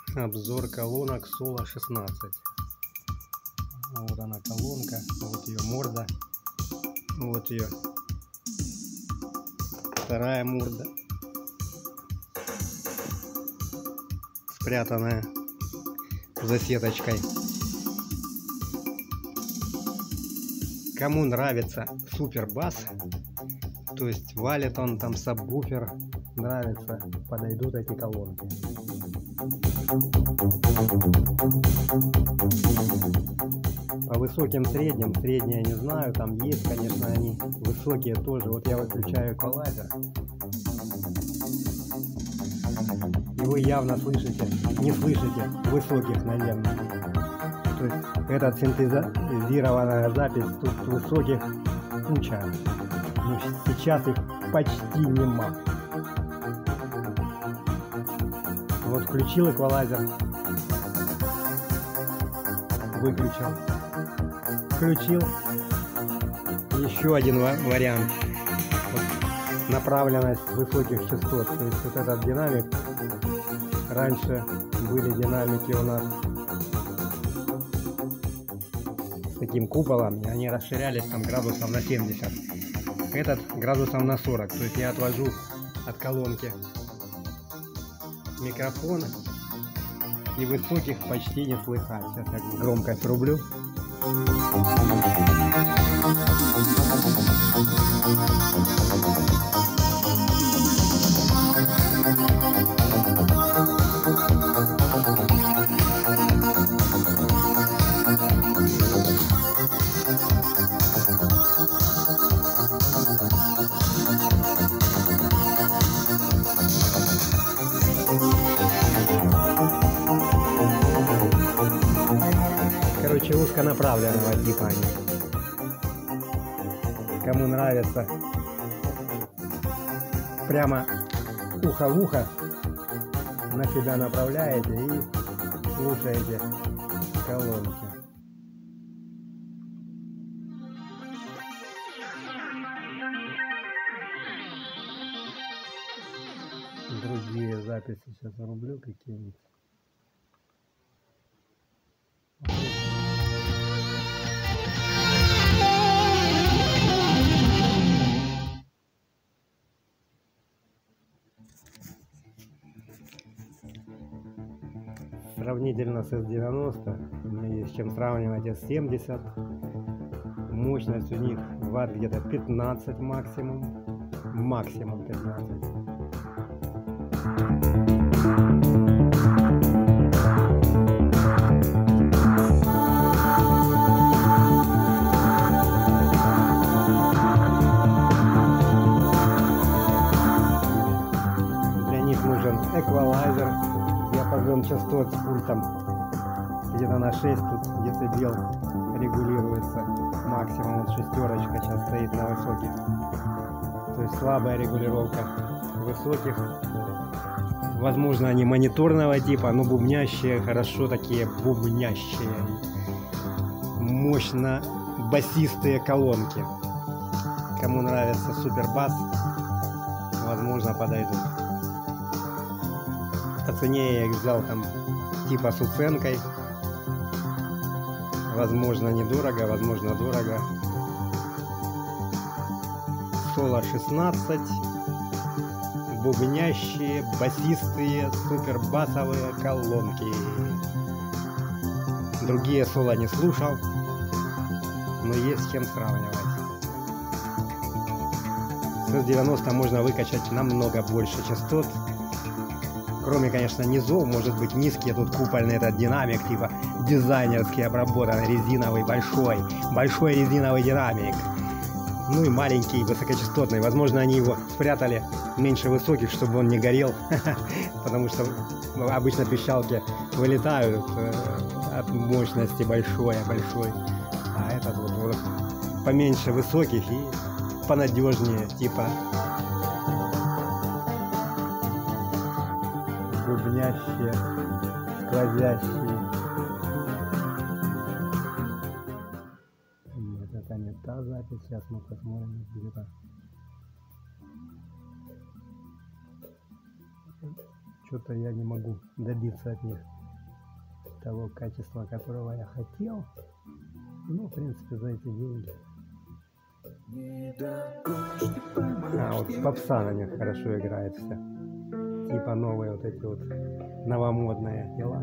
Обзор колонок Solo 16. Вот она колонка, вот ее морда, вот ее вторая морда, спрятанная за сеточкой. Кому нравится супер бас, то есть валит он там сабвуфер, нравится, подойдут эти колонки. По высоким средним, средние не знаю, там есть, конечно, они высокие тоже. Вот я выключаю эквалайзер, и вы явно слышите, не слышите высоких, наверное. То есть этот синтезированная запись, тут высоких куча, но сейчас их почти нема. Вот включил эквалайзер, выключил, включил. Еще один вариант. Вот направленность высоких частот. То есть вот этот динамик, раньше были динамики у нас с таким куполом, и они расширялись там градусов на 70. Этот градусов на 40. То есть я отвожу от колонки микрофон, и высоких почти не слыхать. Сейчас я громкость рублю. Короче, узконаправленного типа они. Кому нравится, прямо ухо в ухо на себя направляете и слушаете колонки. Другие записи сейчас рублю какие-нибудь. Сравнительно с S90, у меня есть с чем сравнивать. S70, мощность у них ватт где-то 15 максимум, 15. Для них нужен эквалайзер. Диапазон частот с пультом где-то на 6 тут децибел регулируется максимум. Вот шестерочка сейчас стоит на высоких, то есть слабая регулировка высоких. Возможно, они мониторного типа, но бубнящие, хорошо такие бубнящие, мощно басистые колонки. Кому нравится супер бас, возможно, подойдут. По цене я их взял там типа с уценкой. Возможно, недорого, возможно, дорого. Solo 16. Бубнящие, басистые, супер басовые колонки. Другие Solo не слушал, но есть с чем сравнивать. С S90 можно выкачать намного больше частот. Кроме, конечно, низов, может быть низкие, тут купольный этот динамик, типа дизайнерский, обработанный, резиновый, большой резиновый динамик. Ну и маленький, высокочастотный. Возможно, они его спрятали меньше высоких, чтобы он не горел, потому что обычно пищалки вылетают от мощности большой, а этот вот поменьше высоких и понадежнее, типа бубнящие, сквозящие. Нет, это не та запись. Сейчас мы посмотрим где-то. Что-то я не могу добиться от них. того качества, которого я хотел. Ну, в принципе, за эти деньги. А вот попса на них хорошо играет все. Типа новые вот эти вот новомодные дела.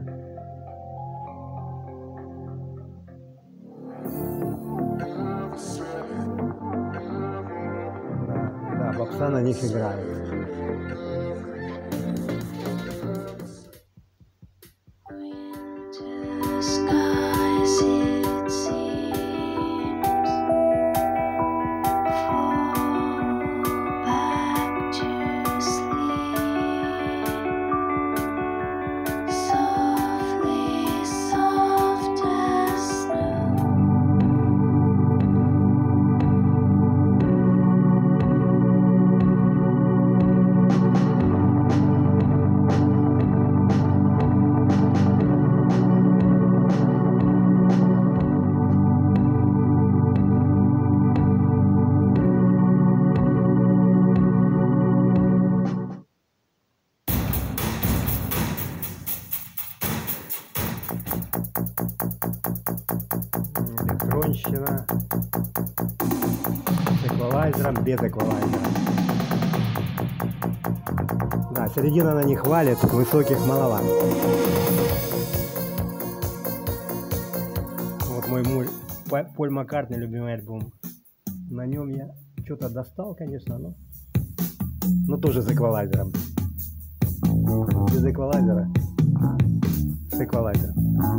Да, попса на них играет. Электронщина с эквалайзером, без эквалайзера. Да, середина на них валит, высоких маловато. Вот мой Поль Маккартни, любимый альбом. На нем я что-то достал, конечно, но тоже с эквалайзером. Без эквалайзера. С эквалайзером.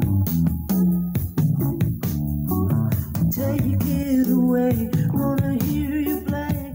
Take it away, wanna hear you play.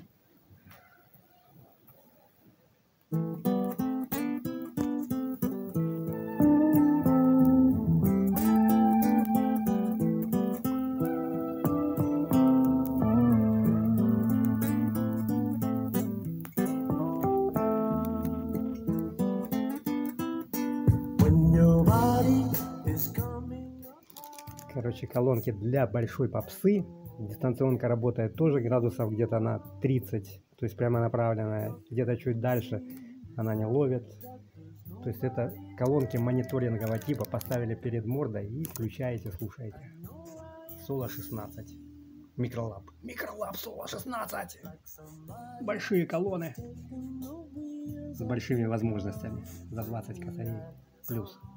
When your body is coming. Короче, колонки для большой попсы. Дистанционка работает тоже градусов где-то на 30, то есть прямо направленная. Где-то чуть дальше она не ловит. То есть это колонки мониторингового типа. Поставили перед мордой и включаете, слушаете. Соло 16. Микролаб. Микролаб Соло 16. Большие колонны с большими возможностями. За 20 косарей плюс.